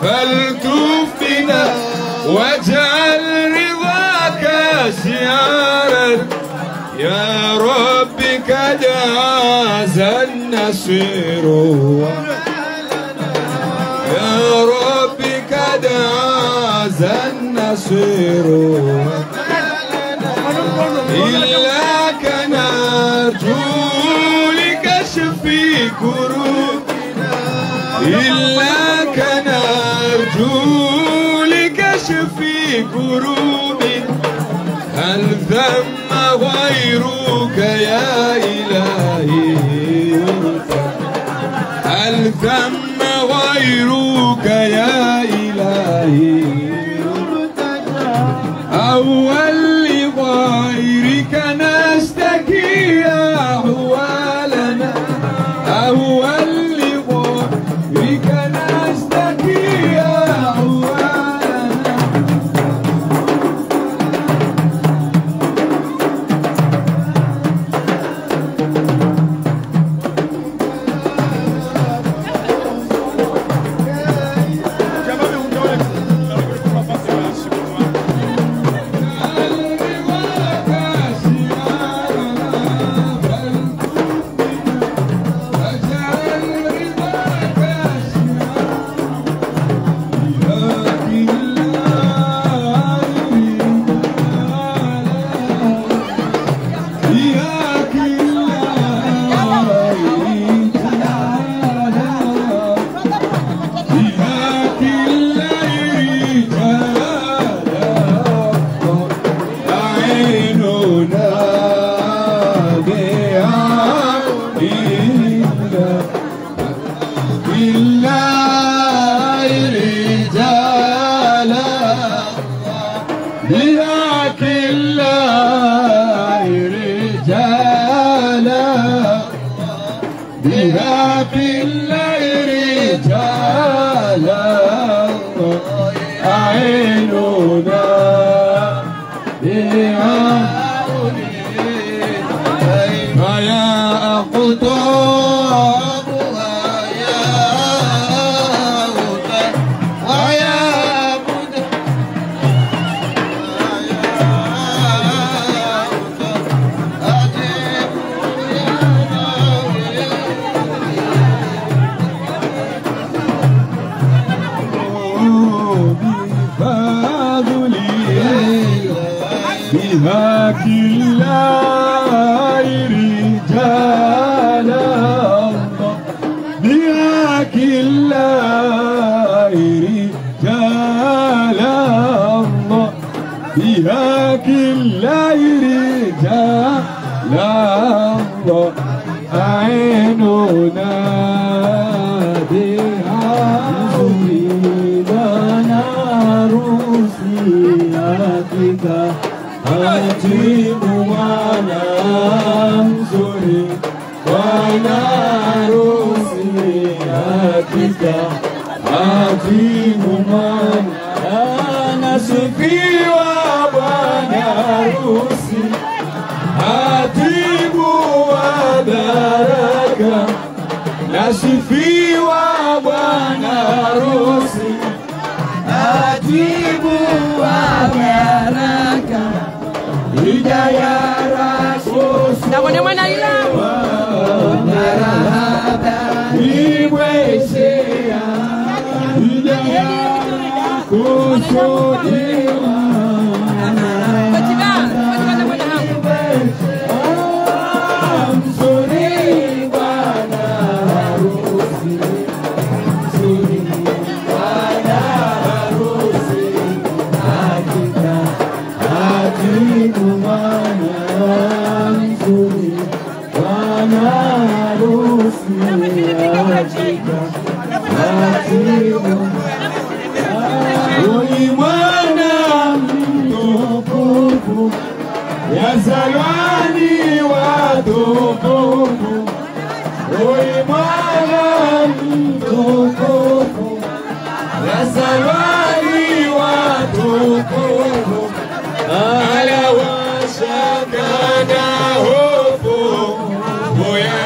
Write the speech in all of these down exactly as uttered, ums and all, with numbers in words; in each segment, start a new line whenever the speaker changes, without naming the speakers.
فالتف بنا واجعل رضاك شعارا يا رب قد عاز النصير يا رب قد عاز النصير إلاك نرجو لكشف كروبنا إلاك نرجو لكشف كروبنا هل ثم غيرك يا إلهي هل ثم غيرك يا إلهي أول لغيرك نشتكي أحوالنا أول لغيرك نشتكي أحوالنا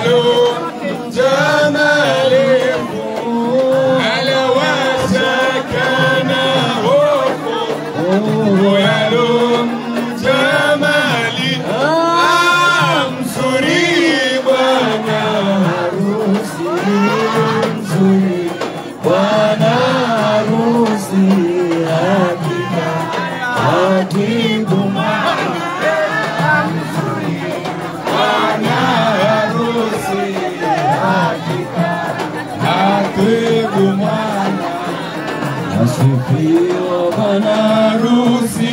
على وشك
Karibu mwana, asifiwe bwana harusi,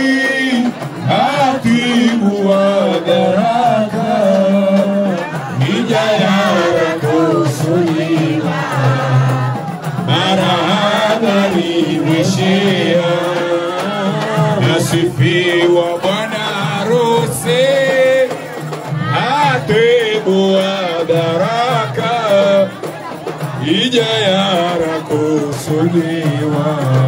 hatibu wa baraka, hija yako suliwa, marahaba nimeshia. Asifiwe bwana harusi, hatibu wa baraka, hija yako suliwa,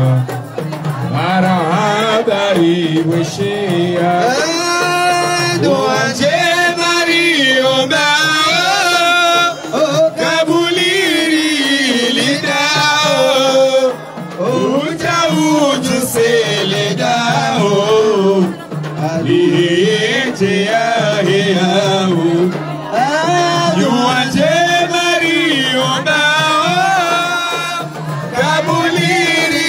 marahaba nimeshia. Dua njema niombao, kabulini lidao, uja ujusele dao, aliyeje yao. Dua njema niombao, kabulini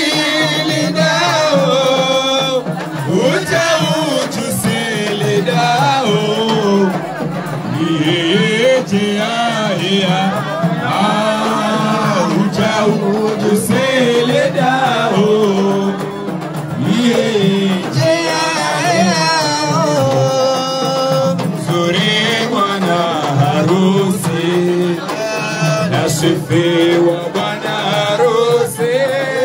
lidao, uja ujusele dao, aliyeje yao. Uja ujusele dao, aliyeje yao. Zuri bwana harusi, asifiwe bwana harusi,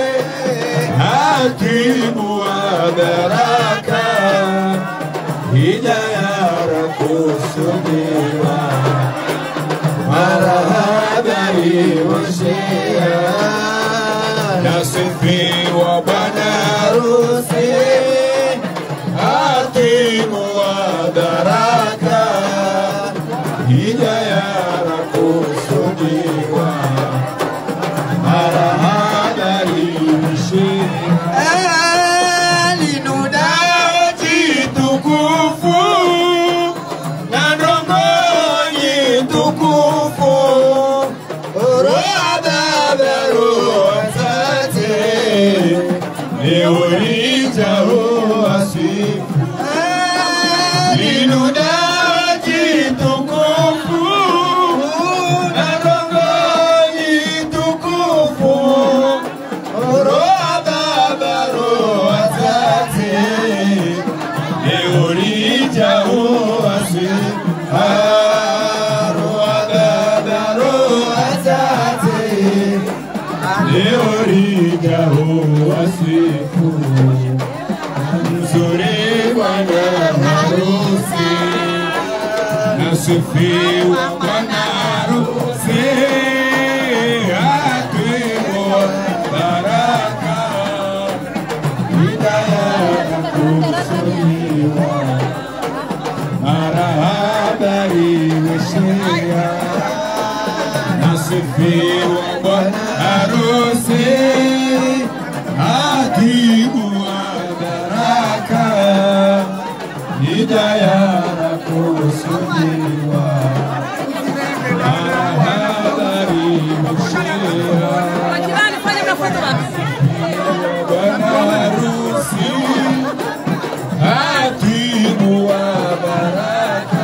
hakimu wa baraka, hija yako suliwa, marahaba nimeshia. Asifiwe bwana harusi, hakimu wa baraka, hija yako suliwa, marahaba nimeshia. Linudati tukufu na ndongoni tukufu, roda barozate, neorita oasifu. Linudati tukufu na ndongoni tukufu, roda barozate, neorita oasifu. Leorija huwasifu, mzuri bwana harusi, asifiwe bwana harusi, hakimu wa baraka, hija yako suliwa, marahaba nimeshia. Asifiwe bwana harusi, hakimu wa baraka, hija yako suliwa, marahaba nimeshia. Bwana harusi, hakimu wa baraka,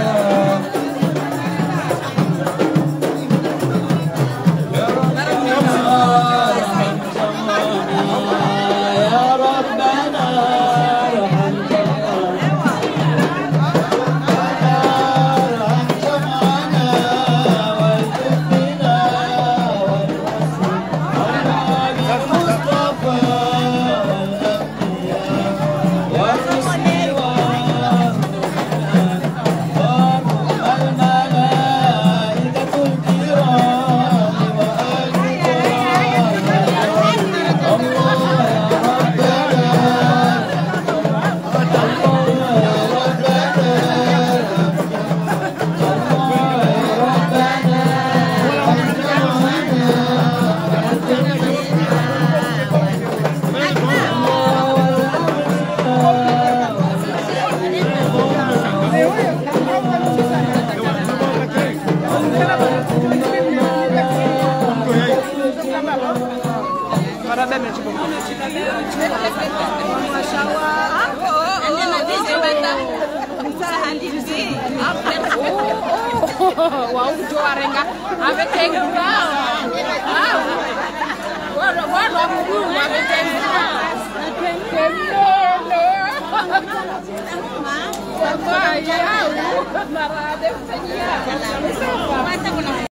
Wow, juara enggak? Apa cengkeh? Wow.
Marah, ya, marah,